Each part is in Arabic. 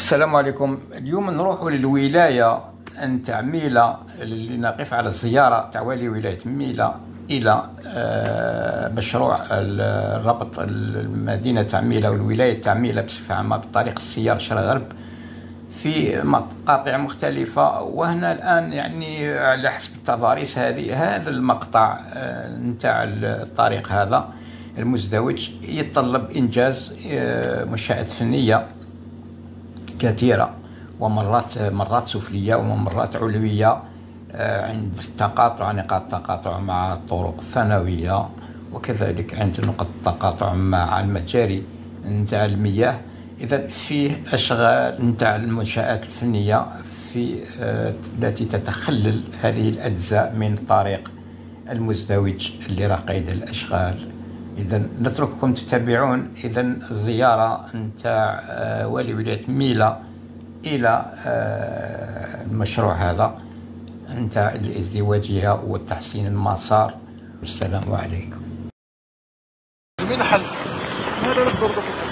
السلام عليكم. اليوم نروح للولاية نتاع ميلا اللي نقف على زيارة تاع والي ولاية ميلا إلى مشروع ربط المدينة تاع ميلا والولاية تاع ميلا بصفة عامة بطريق السيار شرق غرب في مقاطع مختلفة. وهنا الآن يعني على حسب التضاريس هذا المقطع نتاع الطريق هذا المزدوج يتطلب إنجاز منشآت فنية كثيرة ومرات سفلية ومرات علوية عند تقاطع نقاط التقاطع مع الطرق الثانوية، وكذلك عند نقط التقاطع مع المجاري نتاع المياه. إذا فيه أشغال نتاع المنشآت الفنية التي تتخلل هذه الأجزاء من الطريق المزدوج اللي راه قيد الأشغال. إذا نترككم تتابعون الزيارة نتاع والي ولاية ميلا إلى المشروع هذا نتاع الازدواجية وتحسين المسار. والسلام عليكم. من حل هذا نقدر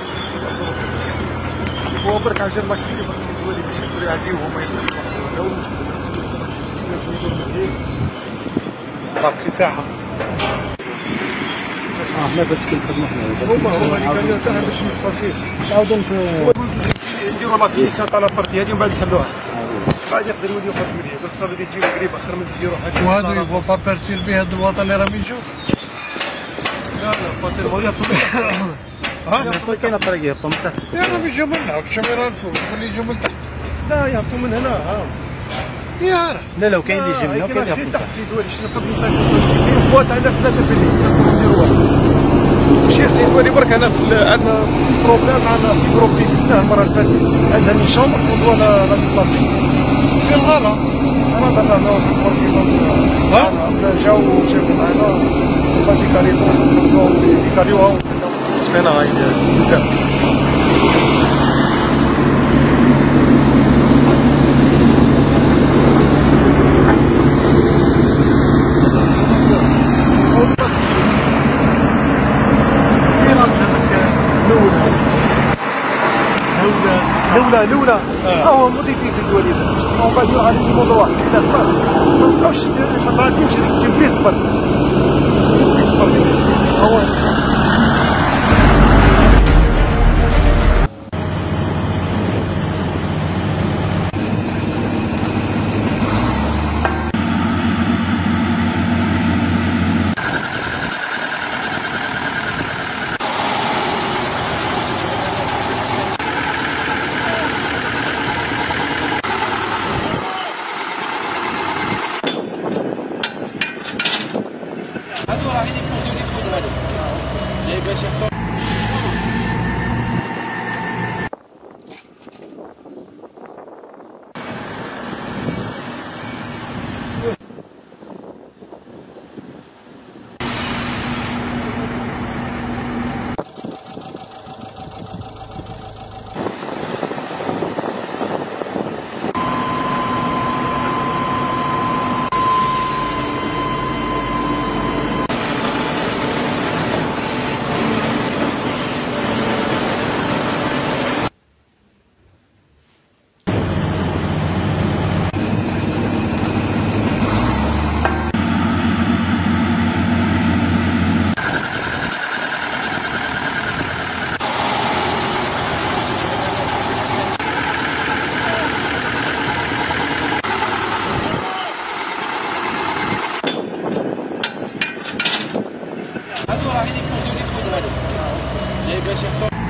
هو برك عشان ماكسي الوالي باش يقدروا يعديو هما هذا هو المشكل. بس لازم يديروا مليح الرابط تاعهم. احنا بس كل خدمه هما اللي كانوا تاعها باش التفاصيل تعاودوا نديروا لا فينيسيون تاع لابارتي هذه ومن بعد نحلوها. بعد يقدر يولي يخرج مليح. دوك صافي تجيو قريب اخر من يديروا حاجه. وهذا يفو با بيرتير به هذا الوطن اللي راهم يجوا. لا باتر هو يهبطوا ها كاينه طريق يهبطوا من تحت. راهم يجوا من هنا باش يرا الفوق اللي يجوا من تحت. لا يهبطوا من هنا ها. يا لا لو كاين اللي يجي من هنا كاين يهبطوا تحت سيد والي شنو قبل كاين بواط عندنا ثلاثه في الليل نديروها. ماشي سيد والي برك هنا عندنا بروبليم عندنا في جروب اللي دزناه المره اللي فاتت عندنا من شومبر ودوا لا ديبلاسي في الغلا. انا دخلنا في البوركينو ها جاو جابوا معنا باجي كاريتو يكاريوها سمعنا هاي الدكان. الاولى هو مو ديفيسيل الوليد اون با دير على نيمو واحد لا خلاص ما نبقاوش ما تعديوش هذيك ستيم بريستبل هو هذو راح يديكوا زوني فوق هذا جايبه شي